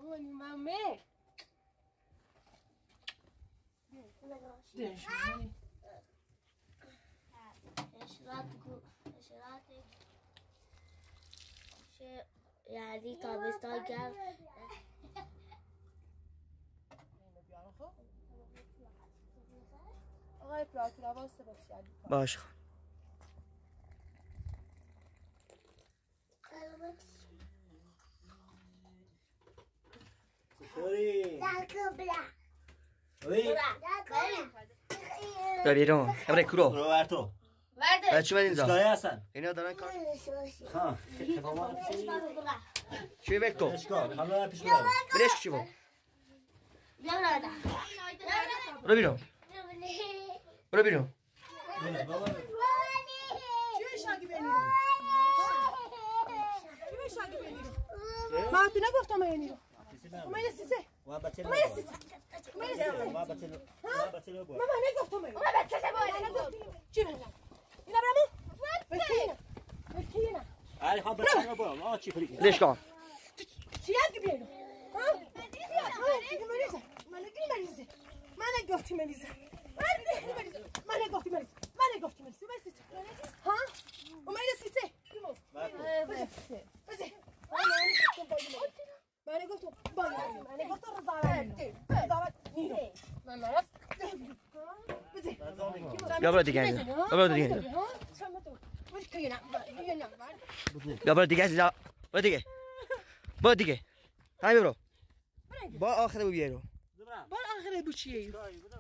مامانی مامه یعنی تابستان گرم آقای فرات واسه باش بیا بیرون ابره کرو روبرتو بعد چی اینجا چیکاره هستن اینا دارن کار ها چی بکو اشکال حالا پیش برو بلش چی بو بیا برادا برو بیرون برو بیرون چی شاگی بینیرو چی شاگی بینیرو ما تو نگفتم اینو ما نسیسه ما بچه ما نسیسه ما بچه ماما نگفتم اینو ما بچه چی بگم اینا برامو بکینا آره خب بچه برو آ چی فریک ليش كان چی یاد بیارو من نگفتی مریضه من نگفتی مریضه ها و من نسیسه من گفتم يا برو دیگه يا برو دیگه يا برو دیگه برو دیگه همین برو با آخره بو بیارو با آخره بو چیه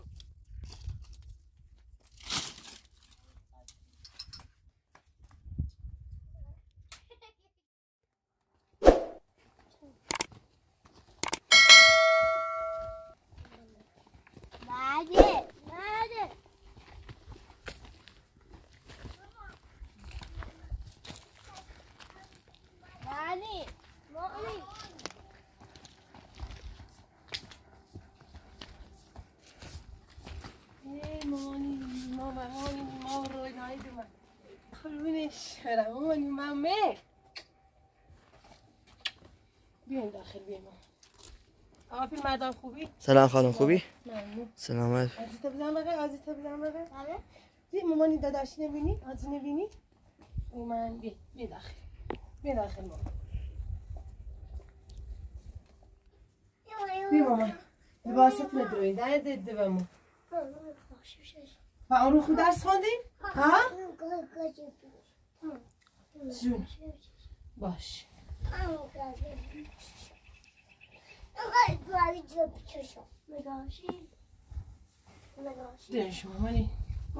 بیاین داخل بیاین آقا فیلم مردان خوبی؟ سلام خانم خوبی؟ ممنون سلامت عزیزت بزن بقیه بیا مامانی داداشی نبینی؟ آزی نبینی؟ من بیا داخل مامان بیا مامان لباست ندروین ده بمون و اون رو خود درس خوندین؟ ها؟ جون باش دنش مامانی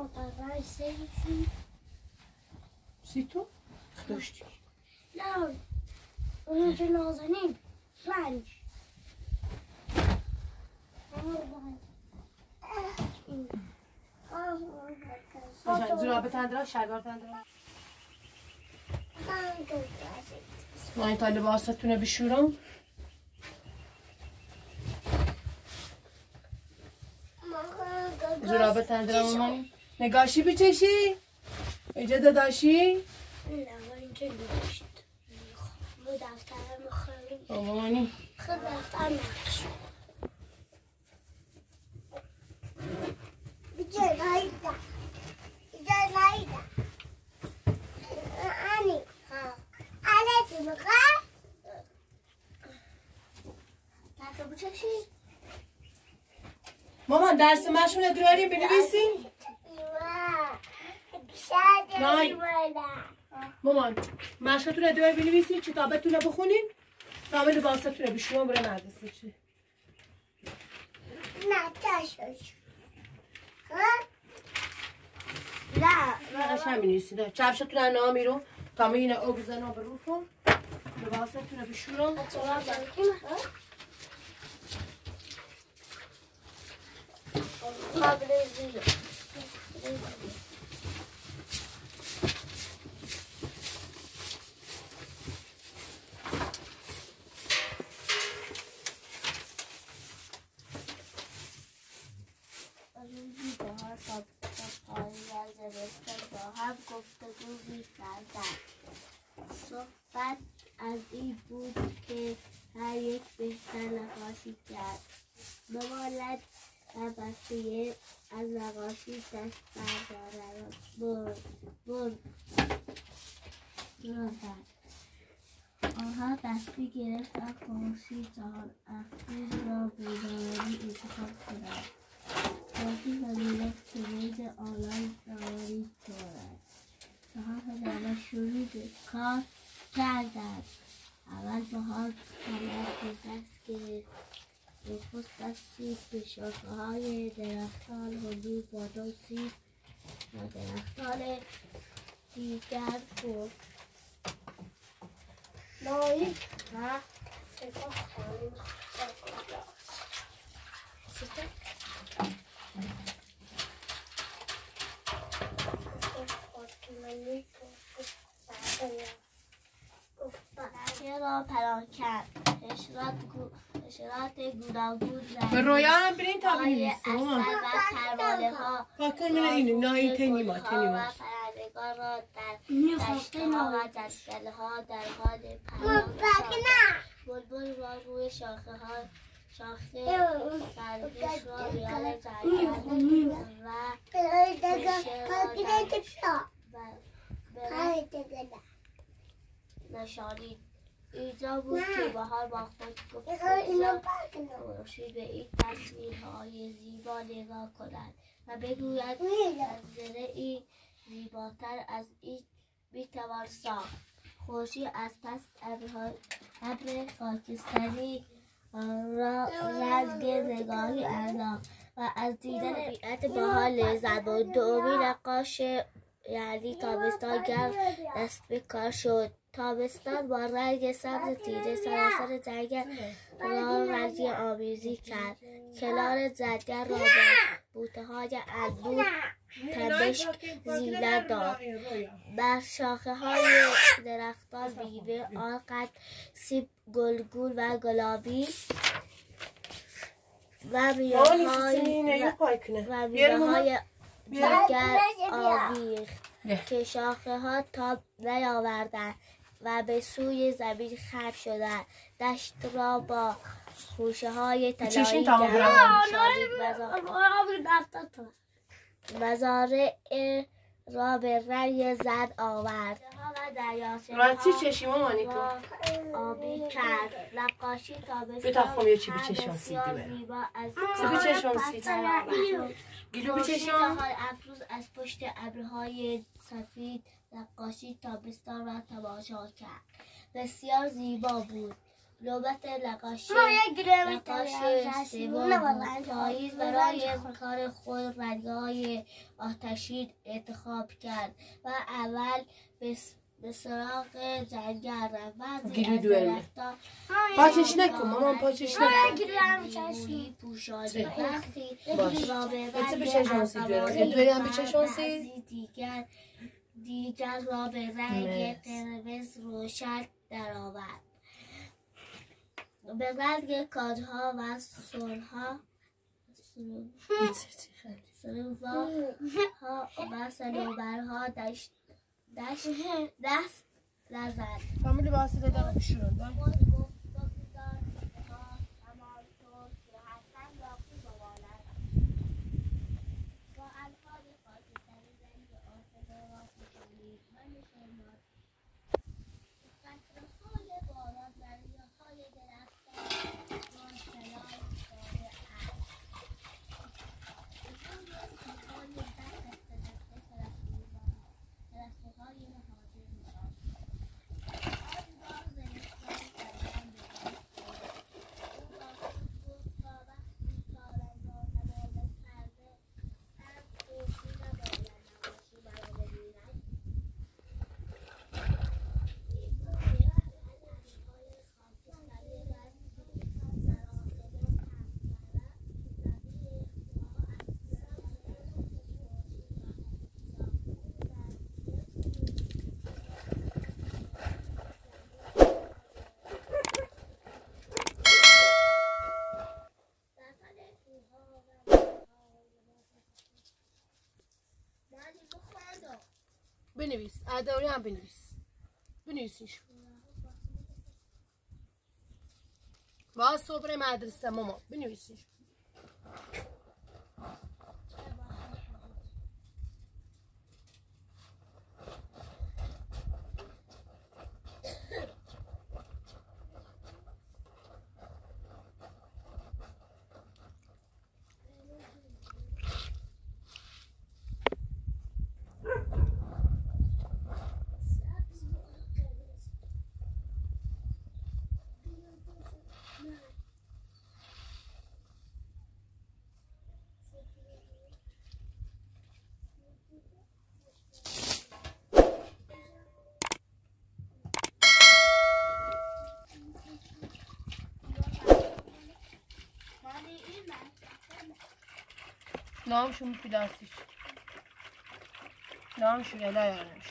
سی تو؟ داشتی لا اونجا نازنین رنج زرابه تندرا شلوار تندرا ما این تا لباستونه بشورم زرابه تندرا مامانی نگاشی بچشی اینجا داداشی نه اینجا نگاشید با دفترم خیلی مامانی خیلی دفتر نقش اینجا لایده آنی آره تو بخواه دفتر بچشی مامان درس مشونه داریم بنویسیم نه مامان مشقتون رو دور بنویسین کتابتون رو بخونین کامل لباستون رو بشورم برای مدرسه چی نه تاشوش نه نقش هم بنویسین چپشتون رو نامی رو کامل این او بزنم به روتون لباستون رو بشورم قابل زیر گفتگو می‌کردند. صحبت از این بود که هر یک بهتر دسته از نقاشی دست بردارد آنها دستی گرفتند خورشید چهار افروز را بیداری انتخاب کنند خورشید و میلاد کنید آنان داری دارد چهار نامه شروع به کار کردند اول بهار کمر به دست گرفت نخست دستی به شاخه‌های درختان حضور بادام سیب و درختان دیگر برد نایی ها را پراکن حشرات گوناگون به رویا هم برین تا بنویسیم اصل و پروانه ها پاکن من اینو نایی تنیما پرندگان را در دشته ها و جنگل ها در حال پرواز بلبل را روی شاخه سرگیش را میان جنگل و نشانید اینجا بود که بهار با خود گفت خورشید به این تصویرهای زیبا نگاه کند و بگوید منظره‌ای زیباتر از این میتوان ساخت خورشید از پس ابر خاکستری را رنگ نگاهی انداخت و از دیدن طبیعت بهار لذت برد دومین نقاش یعنی تابستان گرم دست به کار شد تابستان با رنگ سبز تیره سراسر جنگل را رنگی آمیزی کرد کنار جنگل را با بوته‌های انبوه تمشک زینت داد بر شاخه های درختان میوه آنقدر سیب گلگون و گلابی و میوه‌های دیگر آویخت که شاخه ها تاب نیاوردند و به سوی زمین خم شدند دشت را با خوشه های طلایی مزارع را به رنگ زرد آورد راستی چشیمو مانیکو آبی کرد نقاشی تابستان بتاخم یه چی بچشم سیدی زیبا از بچشم سیدی گیلو بچشم افروز از پشت ابرهای سفید نقاشی تابستان را تماشا کرد بسیار زیبا بود نوبت نقاش سوم پاییز برای کار خود رنگ‌های آتشین انتخاب کرد و اول به سراغ جنگل رفت بعضی از درختان پاچش نکن مامان پاچش نکن پوشانی برخی را به رنگ دیگر را به رنگ قرمز روشن درآورد به رنگ کاجها و سرها و صنوبرها دست نزد فامیلی واسطه دارم شروع بنویس اداری هم بنویسیش با صبر مدرسه ماما بنویسیش نامشون پلاستیک نامشون الهیانش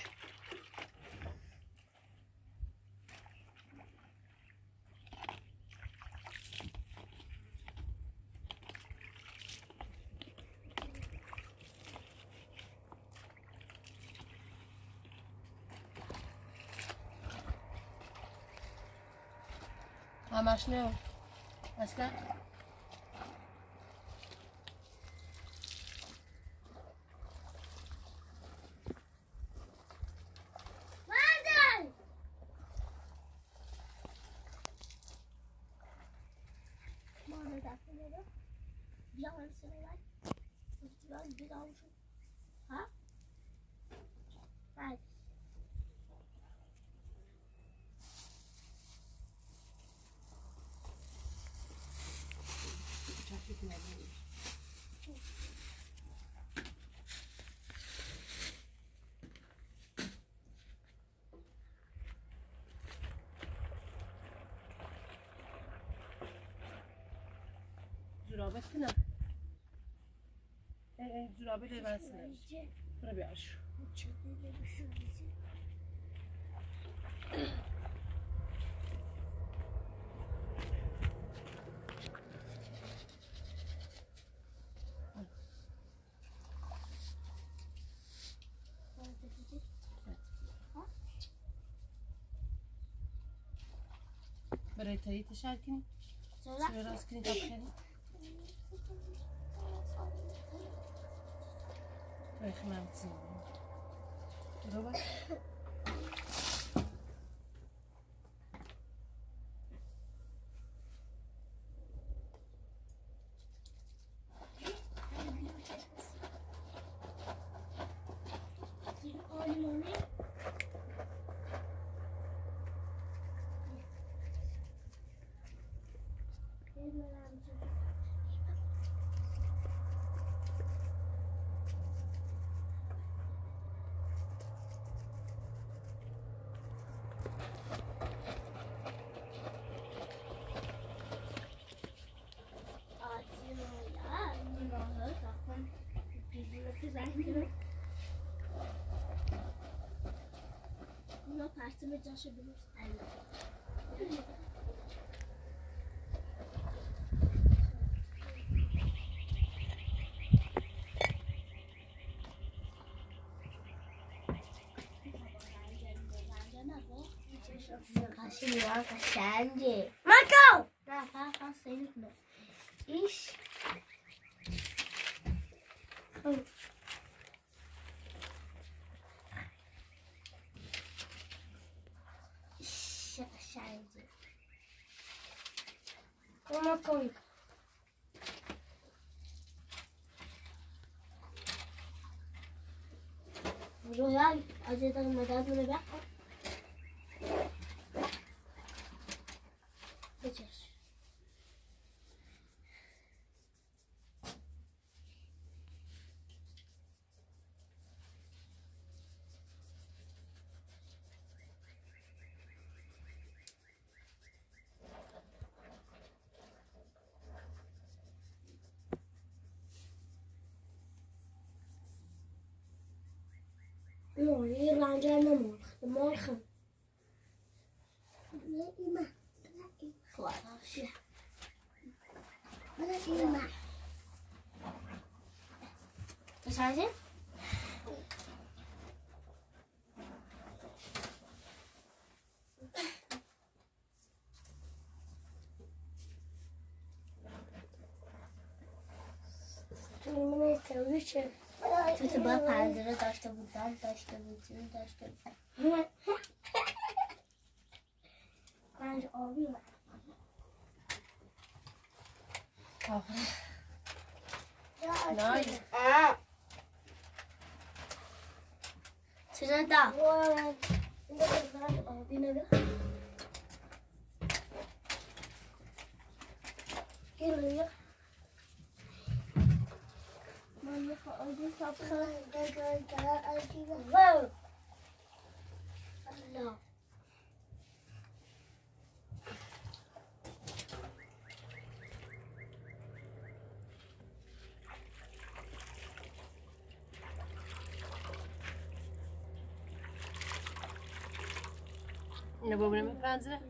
همش نه اصلا زرابه کنم زرابه لیوانس نمیشه برو بیارش برای تایی تشار کنی چرا راست کنی تا بخیری بخمم تیم برو باید اونا پرسم جاشو درست قشنگه مکو نه فقط سیل کنه ایش قشنگه مکو رویای اجازه دارم مداد رو بخور بچش No, hier ranja morgen. Nee, Ima. Glaasje. Wat Ima? Wat zei ze? تو تو با پنجره داشته بودم پنج آبی من نه چرا دا آبی نگه گیره من میخوام آبی واو الله اینو ببریم پنزه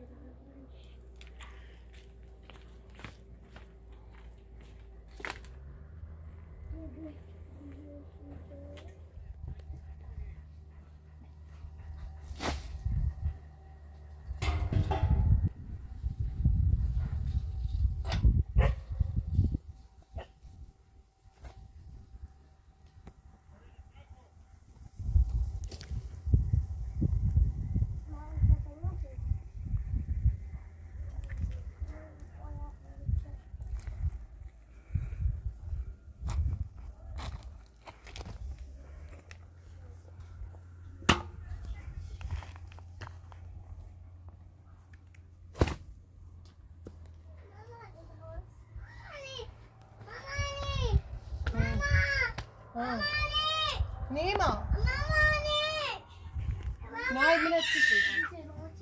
نیما نه بینه چی شد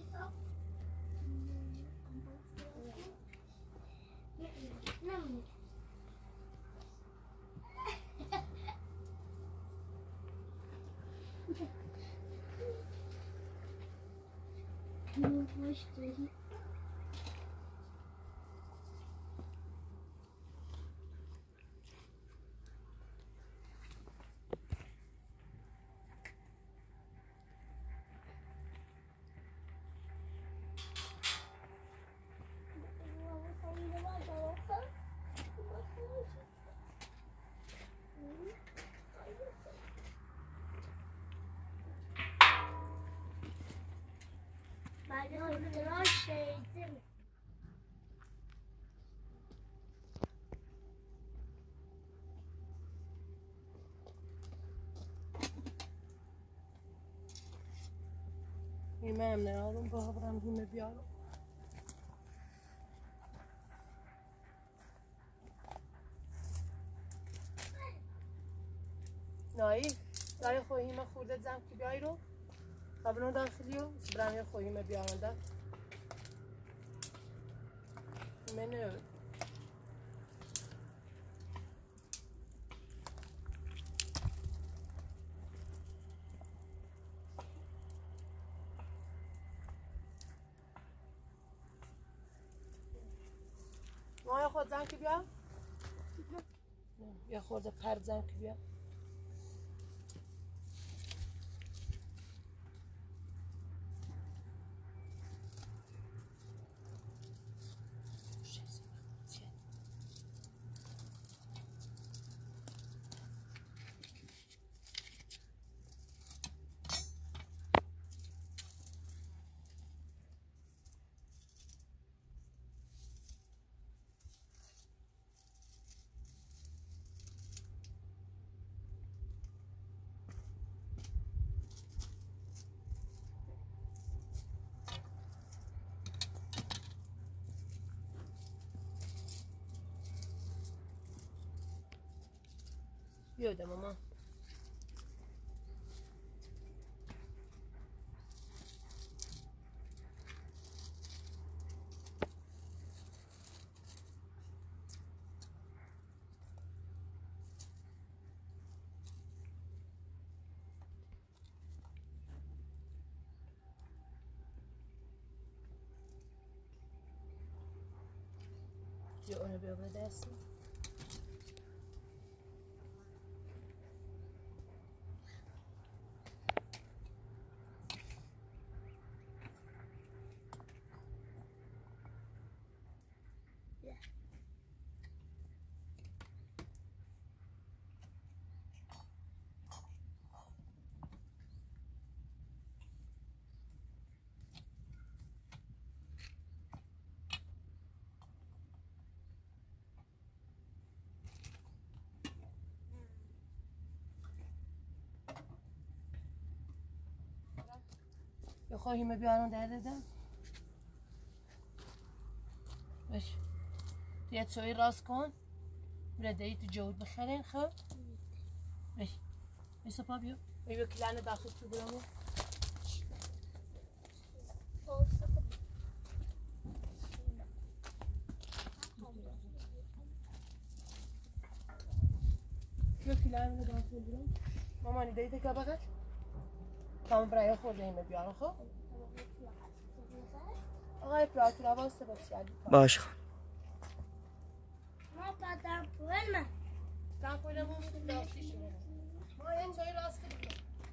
ممنون آروم با برم هیمه بیارم نایی دای خویمه خورده زم که بیایی رو قبلون داخلی و برم یه خویمه بیارم ده منو مایا خود زن که بیا یا خورده پرد زن که بیا بیاده ماما یا اونو بیا به دستی یا خواهیمه بیارون در دادم باش یه چوی راست کن برده تو جود بخرین خب باش ایسا پا بیا بیا کلانه داخل تو برامو بیا کلانه داخل برام مامانی دیده که بغل تمام برای خورده ایمه بیارم خب آقای فرات را واسه بسیاری باش ما بعدم پول من پولمون راستی شده ما یه چای راست کنیم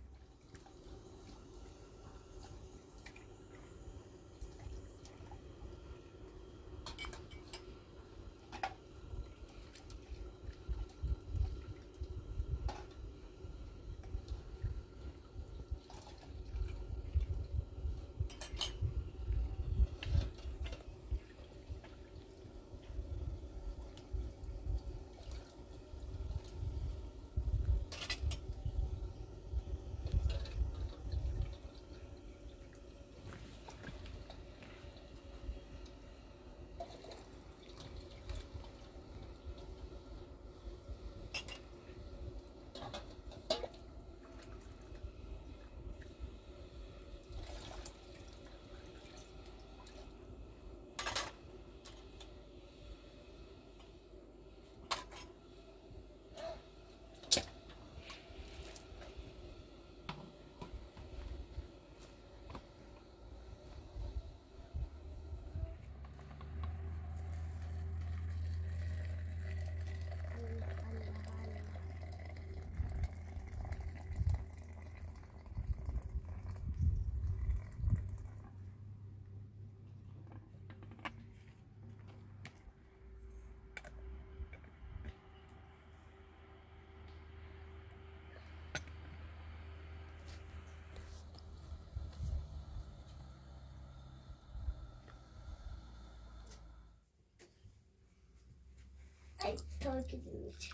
I told you to do it.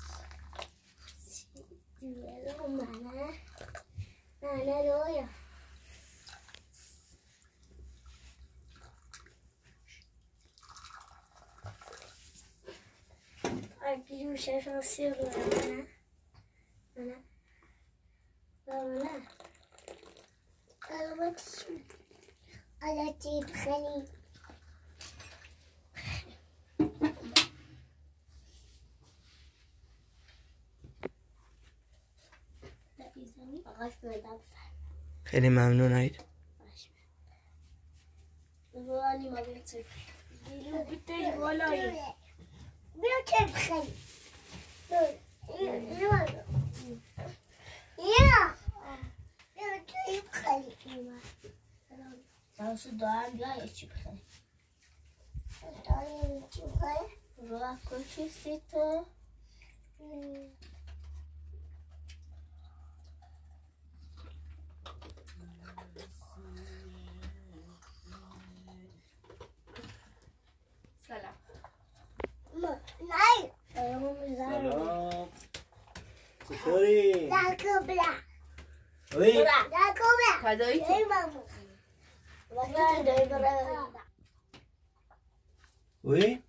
Hello, Mana. Mana, Roya. I give you a silver, Mana. Mana. Mana. What's I like to eat honey. خیلی ممنون عید روانی ما بیتر دیلو بیتر بالایی بیا که بخری یا که بخری سانسو دارم بیا یه چی بخری دارم چی بخری روی کچی سیتو سلام نه سلام چطوری؟ در کبلا اوی در کبلا فدایی تو اوی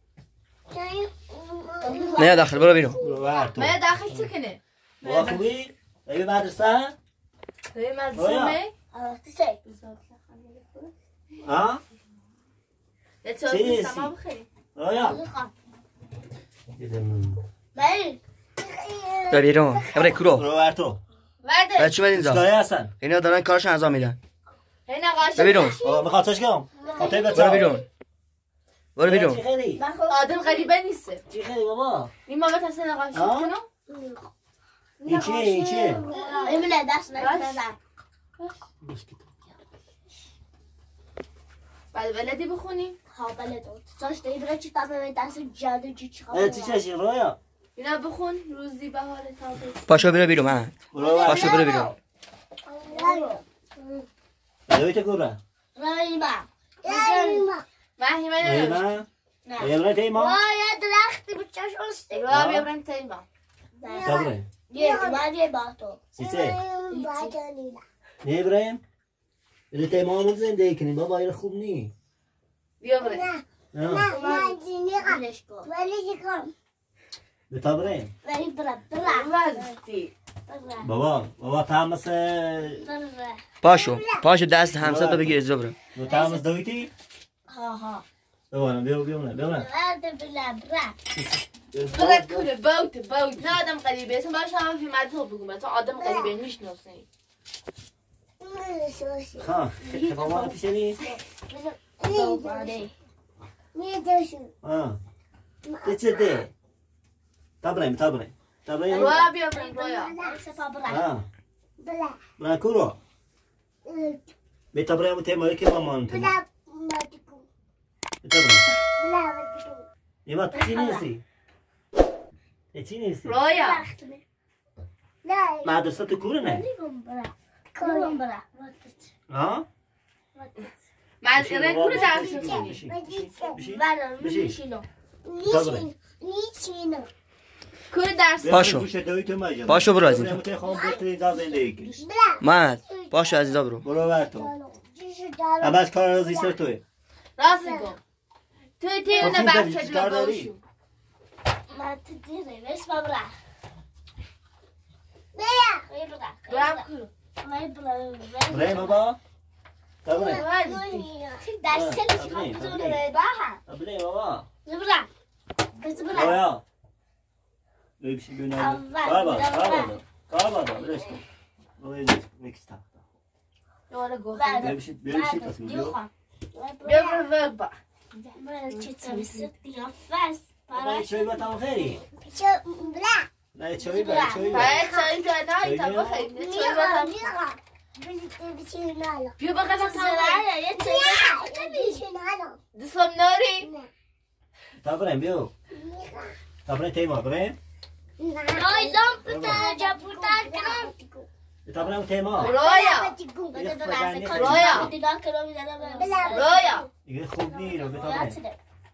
نه داخل برو بیرون برو ور تو ما داخل چه کنه با خوبی؟ ای مدرسه؟ توی مدرسه می ها؟ یه چیزی سما بخیری رویا برو بیرون برو کرو برو ور تو ورده بعد چی بدین چیکاره زا هستن؟ اینا دارن کارشون انجام میدن هی نقاشه برو بیرون میخواد چش کنم؟ خاطر برو بچه بیرون برو چی بیرون خیلی؟ آدم غریبه نیسته چی خیلی بابا؟ این ما بتاسه نقاشه آه؟ کنم این چیه؟ این چیه؟ ایمونه دست نکنم بعد ولدی بخونیم ها بله دو تاش دیبره چی تابه دست جادو چی ای چی چشی رویا؟ اینا بخون روزی بهار تابه پاشو برو بیرون من برو ور پاشو برو بیرون دوی تو گوره رایما محیمه ای نروش من؟ ای برای تیما؟ وای درختی بچهش استی را بیابرم تیما کبره من یه با تو سیسه نه ابراهیم بده تیما همون زندگی کنیم بابا این خوب نی بیابرم ولش کن به تا ابراهیم ولی برا وزدی بابا تامس پاشو دست همسر تو بگیر زبره دو تامس دویتی ها ببینم بیام بعد بلا برد کنه بوت نه آدم غریبه اسم باشه هم فی مدرسه بگو مثلا آدم غریبه میشناسه ها که بابا پیشنی تسده تبرم رویا بیا بریم رویا برای کورو به تبرم تیمایی که ما مانتیم تبرم یه وقت چی نیستی؟ چی نیستی؟ رویا مدرسه تو کوره نه؟ ها؟ مدرسه کوره درس کوره درس پاشو پاشو برو از اینجا محمد پاشو از اینجا برو برو بر تو همش کار رازی سر توی راست میگم توی تیونه بچه جلو باشو من تو دیره بس بابرا برم کورو برای بابا تبرم درس کلیش خواهد بزرگه باها برای بابا زبرا بس برا رویا ببیشی بینم کار بادا برش کن روی نیکس تا دوباره گفتم ببیشی پس بیو بیا برو با چطور ست قیافس برای چوی با تام خیلی نه چوی با چای نه تا بخیر چای با بیا با قدم دستم ناری تبرم بیو تبرم تیما بریم Ay, lamputa, japuta, تبرم تیما رویا رویا دیگه خوب نی رو بتبرم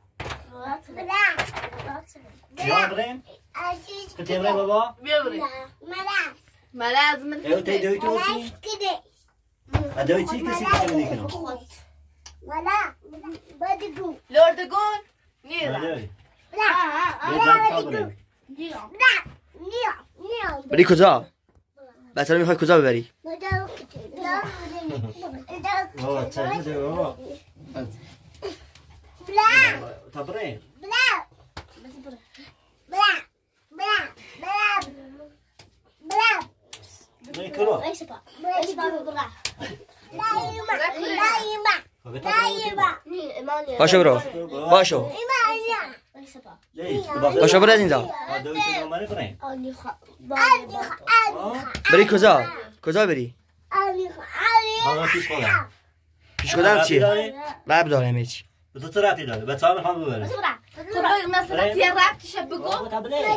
یا بریم تبرم بابا بیا بریم ملاز من ایو تی دوی تو سی دوی چی کسی که چه میکنم لردگون نیرم بری کجا؟ بچه رو میخوای کجا ببری؟ بابا چه میده بابا تبرم نه کرو پاشو برو پاشو پاشو برو از اینجا بری کجا؟ کجا بری؟ پیش خودم چیه؟ رب دارم هیچ به تو چه ربطی داره؟ به تو هم میخوام ببرم خب مثلا توی ربطش بگو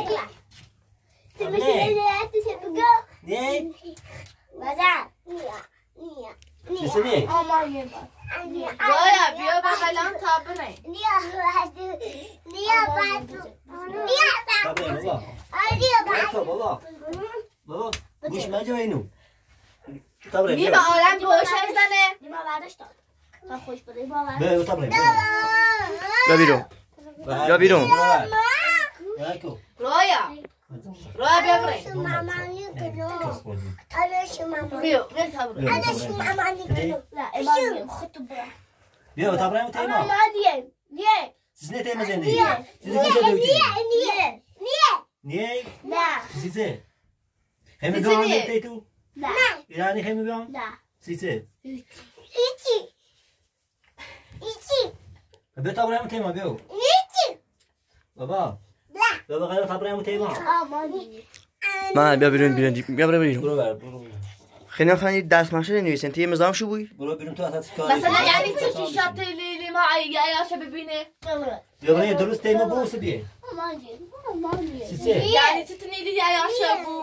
نه چیزی نه رویا بیا بغلم تا بریم بابا گوش من جا اینو تبرم نیم آدم گوشه بزنه بیا تبرم یا بیرون یا بیرون رویا رویا بیا بریم بیا تا بریم بیا تبرم تیما siz ne temiz endi? Siz ne dövdünüz? Niye? Size. Hem de doğan ne tu? Yani hem de size. به تبرم تیما بیو بابا بابا قرار تبرم تیما من بیا بیرون بیا بیرون برو برو خیلی خیلی دست ماشه نویسن تی مزام شو بوی برو بیرون تو اتاق کار مثلا یعنی چی شات لیلی ما عیاشه ببینه یا برای درست تیما بوس بیه سیسه یعنی چی لیلی عیاشه بو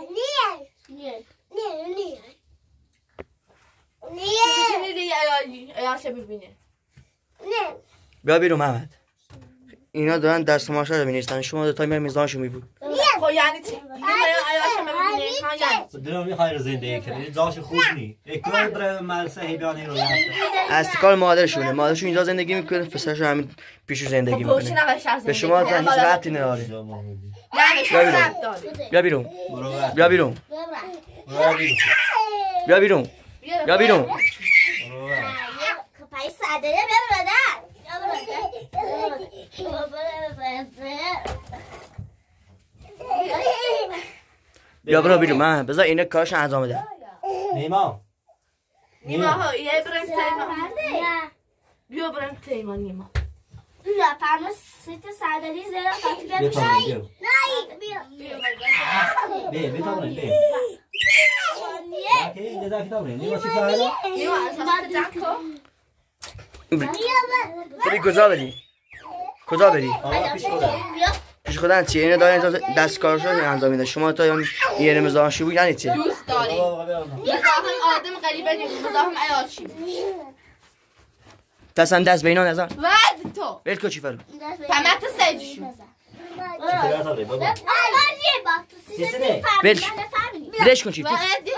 چی لیلی عیاشه ببینه بیا بیرون محمد اینا دارن دست ماشه رو می‌نویسن شما دو تا میزانشو میبود خب یعنی چی عیاشه ببینه ها یعنی درام میخوای زندگی کنی جاش خوب نی اکرام در مدرسه هیبیانی رو از کار مادرشون اینجا زندگی میکنه پسرش همین پیشو زندگی میکنه به شما هیچ ربطی نداره بیا بیرون بیا بیرون بیا بیرون بیا بیرون بیا برو بیرون من بذار اینه کارش انجام بده نیما ها یه برنج بیا برم تیمانی ما نه پرما سیت صندلی زیرا خاطی بیا بیا تا بیا بیا بیا تا بیا نیه اوکی اینجا کتاب نه نیما چی کاره نیما از جمع کن بری کجا بری کجا بری آقا پیش خودم پیش خودن چیه اینو داره دستکارشو انجام میده شما تا یه مزاحمشی بود یعنی چی دوست داری مزاحم آدم غریبه نیست مزاحم عیاشی دستن دست به اینا نزن ود تو ول کو چی فرو پمت سیجشون چی کاره بابا سیسه ولش کن چی ودی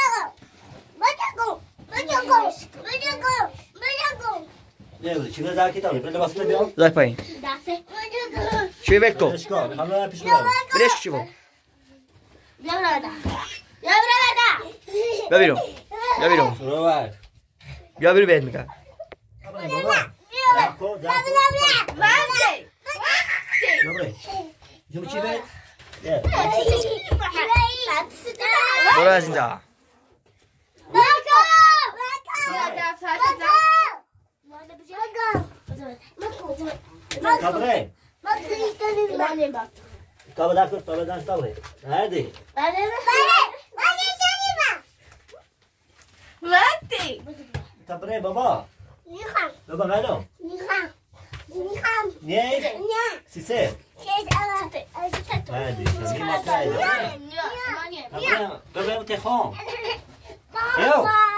نه چی بذار کتاب نه لباس بیا زای پایین چی ول کو اشکال میخوام برم پیش خودم ولش چی بود بیا برادا بیا برادا بیا بیرون روار بیا بیرون بهت میگم برو از اینجا Tabre baba. Baba galo. Niye? Sise. Hadi. Baba te khon. Yo.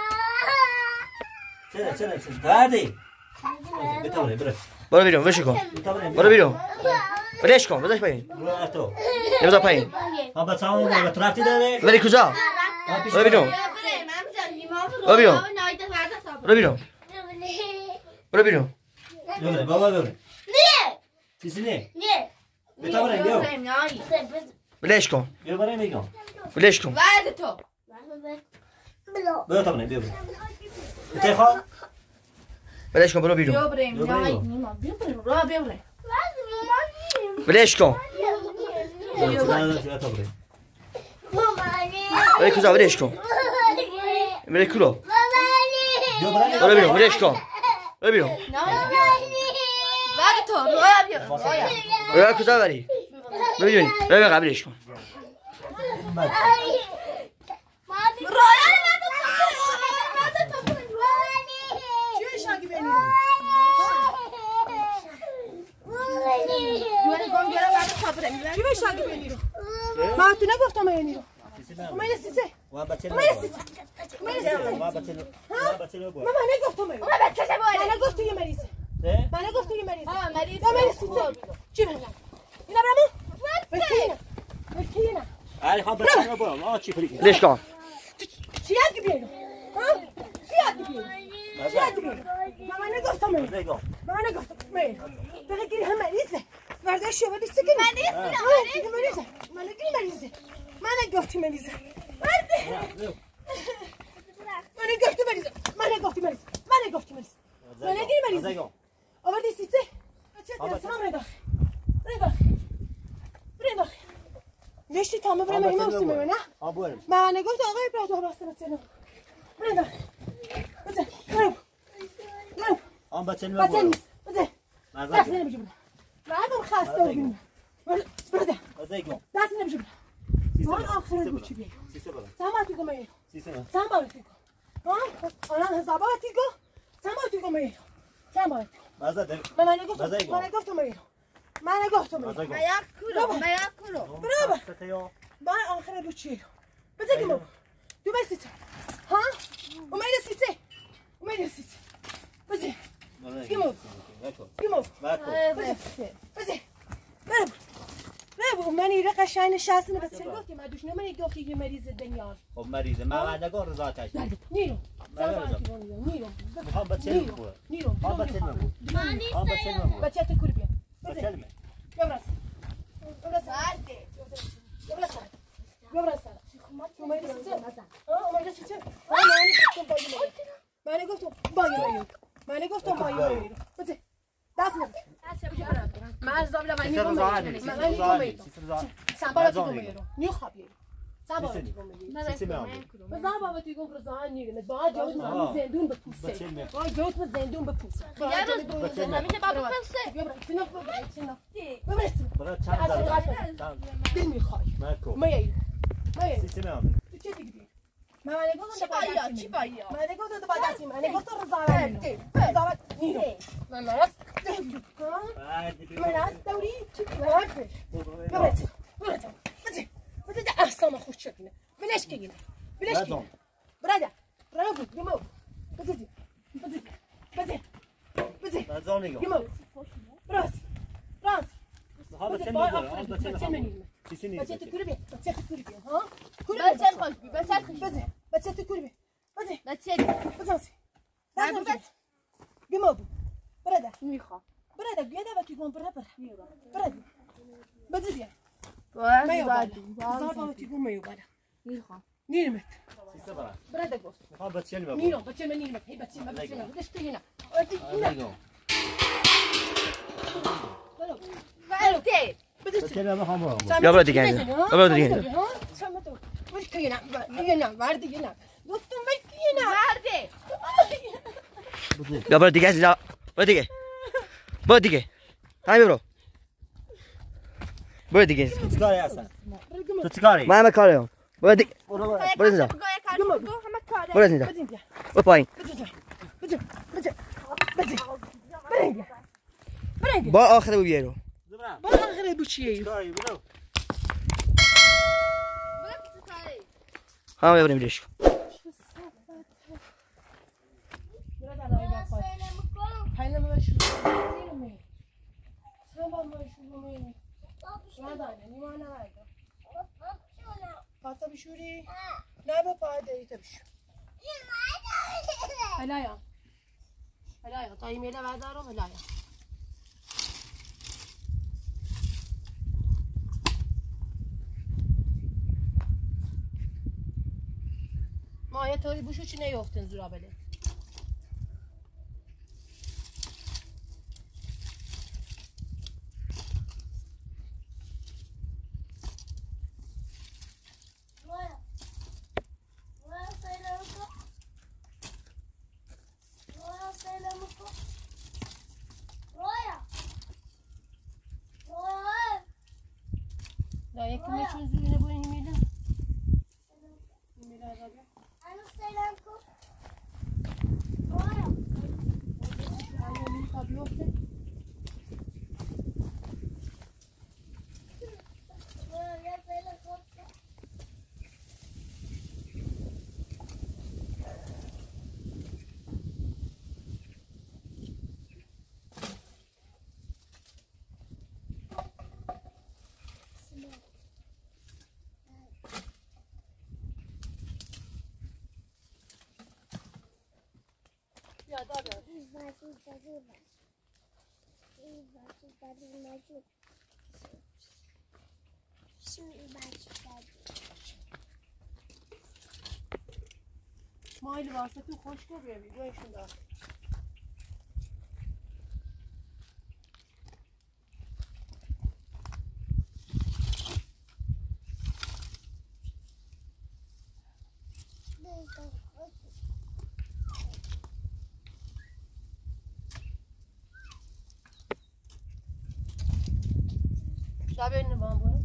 Çene. Hadi. Tabre bre. برو بیرون وش کن برو بیرون ولش کن بذارش پایین برو تو. بذار پایین ما بچه‌مون به ترافتی داره. ولی کجا برو بیرون برو بیرون برو بیرون برو بیرون Dobre, baba dobre. Sisi ne? Tabre yo. ولش کن Yo bare میگم. ولش کن ود تو برو tabre بیا. te khon. ولش کن برو بیرون بیا بریم نیما بیا بریم را بیا بریم ولش کن Tabre. ولی کجا ولش کن ولی کلو Yo bare. برو بیرون ولش کن برو بیرون ود تو را بیا برو کجا بری برو بیرون برو قبلش کن ما تو نگفتم اینی رو من سیسه و بچه من سیسه و بچه رو من نگفتم اینو من بچه من نگفت یه مریضه من نگفت یه مریضه من سیسه چی بگم اینا برامو بکینا علی خان بچه رو برام آ چی فریکی ولش کن چی یاد بیارو ها چی یاد بیارو من نگفتم اینو من نگفتم اینو بگی هم مریضه ورداش شو ولی سکن مریضه من نگفتی مریضه من نگی مریضه آوردی سیسه بچه دستم بریم نشتی تامه برم این موسیمه نه من نگفت آقای برای بسته بچه بریم آن بچه نیست دست نمیشه برم بعدم خسته بگیم برده دست نمیشه برم من آخر رو چی بگم ساماتیگو میرو ساماتیگو آنان حساباتیگو ساماتیگو میرو ساماتیگو من نگفتم میرو من یک کلو برابر من آخر رو چی بذار گمو دو بسیت ها اومید سیسه بذار گمو بذار من ایره قشنگ نشستم بس چرا گفتی من دوش نمانی گفتی یه مریض دنیا خب مریضه من نگاه رضایتش نیرو میخوام بچه رو بگو میخوام بچه رو بگو بچه تو کوری بیا بچه رو ببرس من گفتم بایی بچه دست نبود من از دابلا من نیگم سنبالا تو میرو نیو خوابیه سبا تیگم میگی سیسی میام بزن بابا تیگم رضا نیگه با جوت من زندون بپوسه با جوت من زندون بپوسه یه روز همیشه بابا بپوسه برای چند دارم دل میخوای مکو میای سیسی میام تو چه دیگه من گفتم چی بایا من گفتم تو باید دستیم من گفتم رضا نیرو من راست من از دوری چی ببرد بده احسام خوش شدینه بلش که گینه بلش که براده برادر گمو بده نظام نگاه گمو راست ها بچه منیم سیسی نیست بچه تو کوری بیا ها بچه خوش بی بچه خوش بده بچه تو کوری بیا بچه بده گمو براده میخوام براده بیا دا تو گم براده بده بیا باید زاربا تو گم میو بالا میخوام نیرمت سیسی برای براده گفت ها بچه نیم نیرو بچه من نیرمت هی بچه من بدش که اینا بچه نیم هم برام بیا برو دیگه بیا دیگه گفتم بگی مرده بیا برو دیگه عزیزا برو دیگه همین برو دیگه تو چیکاری هستن تو چیکاری من همه کارم برو دیگه برو اینجا برو اینجا برو پایین با آخره بیارو با آخره بچیه چیکاری برو همه بریم دیش پاتا بشوری؟ نه به پای دیتا بشور هلایا تا ایمیل بردارم هلایا ما یه طوری بوشو چی نیفتن زورا بله لا یکی میچون زوری نبو این ایمیل ما این واسه تو خوش کو بیاری جایشون دار شبیه اینه با هم باید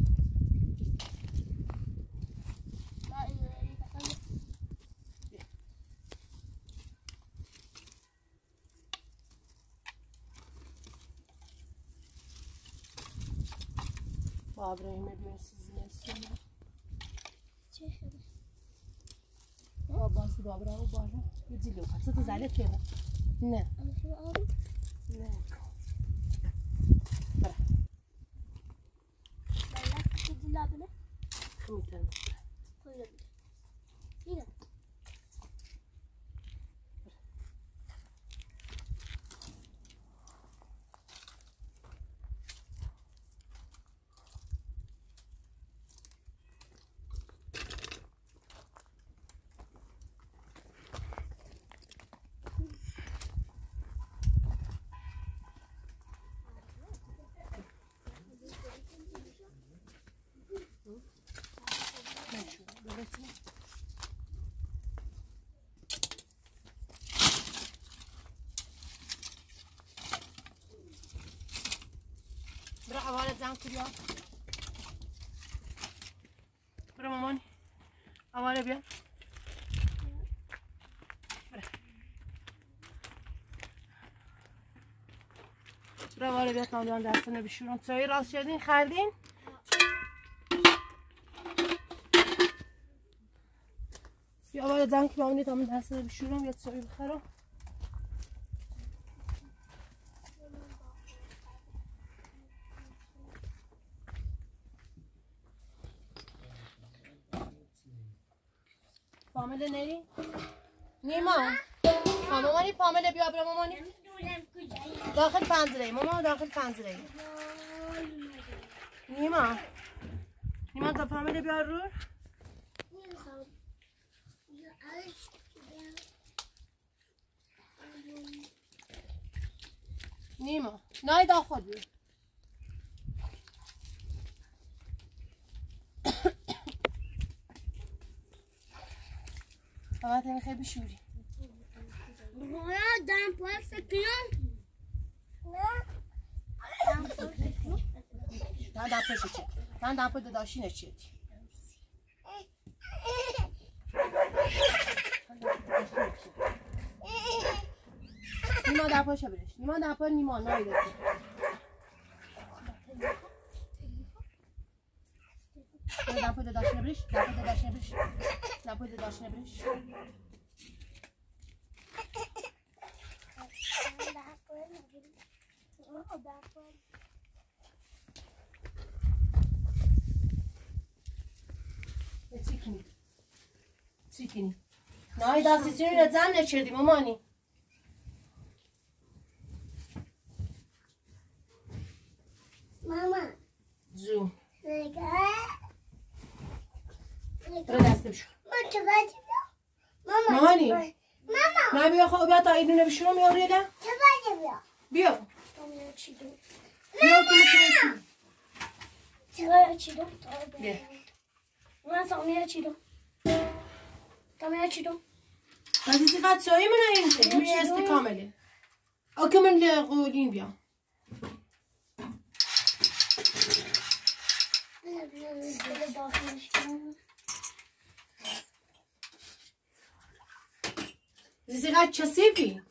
با ابراهیم بیار سیزی نستیم چه خیلی با باسی با ابراهیم بالا یه جیلو پسه تو زله که نه نه لابنه میتونم اینه برو اول زن که بیا برو مامانی اول بیا برو اول بیا تا دوان دستانه بشورم چایی راست شدین خردین بیا اول زن که بامونی تا من دستانه بشورم یا چایی بخرم فامیل نری؟ نیما مامانی فامیل بیا برو مامانی داخل پنجره ماما داخل پنجره نیما تا فامیل بیا رو نیما نای داخل بیا بابا تمی خیلی بشوری دارم پاک سکنم من دپوشو چه من دپو داشینه چیدی نیما دپوشو برش نیما دپو نیما نایده دپو داشینه برش دپو داشینه برش دپو داشینه برش چی کنی؟ نه دستی سینی رو زن نچردی مامانی ماما زو نگاه برو دسته بشو ماما مامانی ماما نه بیا خب بیا تا ایدونه بشورم یا ریدم بیا بیا که میتونی چرا چیدم بیا من سامیه چیدم سامیه چیدم عزیزی قد سایه من اینجا این است کامله آکه من لقولین بیا عزیزی قد چسیفی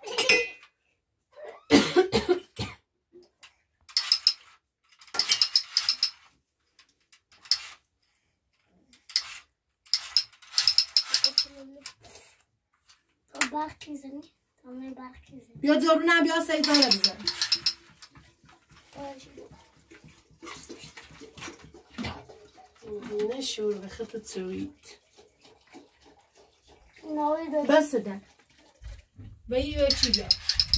برق میزنی؟ تمام برق میزنی بیا زورونه بیا سیزانه بزن نه شور به خطت سویت بس ده به یه چی بیا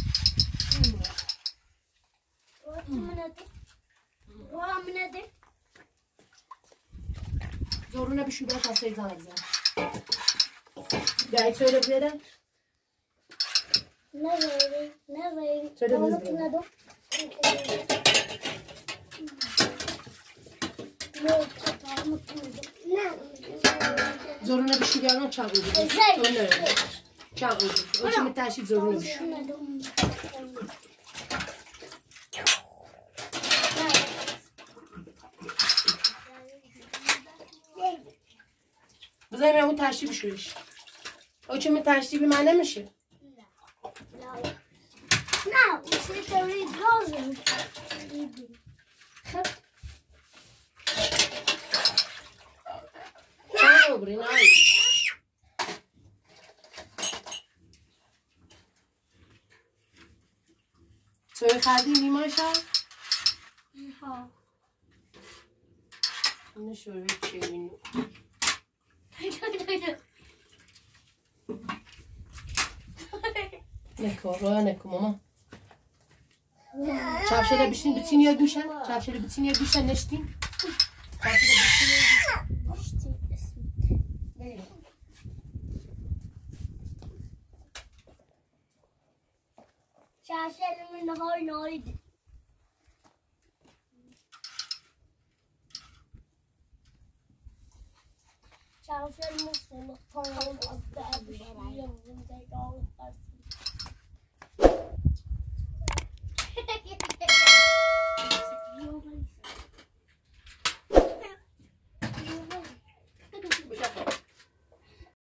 زورونه بشو بیا تا سیزانه بزن بیا ایت سویده بیده نه سویده بزن زورونه بشو بیارم چاقو بید چاقو بید او چه متحشید زورونه بشو بذاریم همون تحشید بشویش او چه متحشید من نمیشه نه zit er niet roze. Ciao, Brinai. Soy khadi nimasha? Ha. Ne şöyle çevireyim. Ne mama. Çavşada bişin bütün yer güşen. Çavşada bütün yer güşen neştin. Çavşada bütün yer güşen. Çavşada nahar nahar. Çavşada mısın? Tamam, az da bir şey yapalım.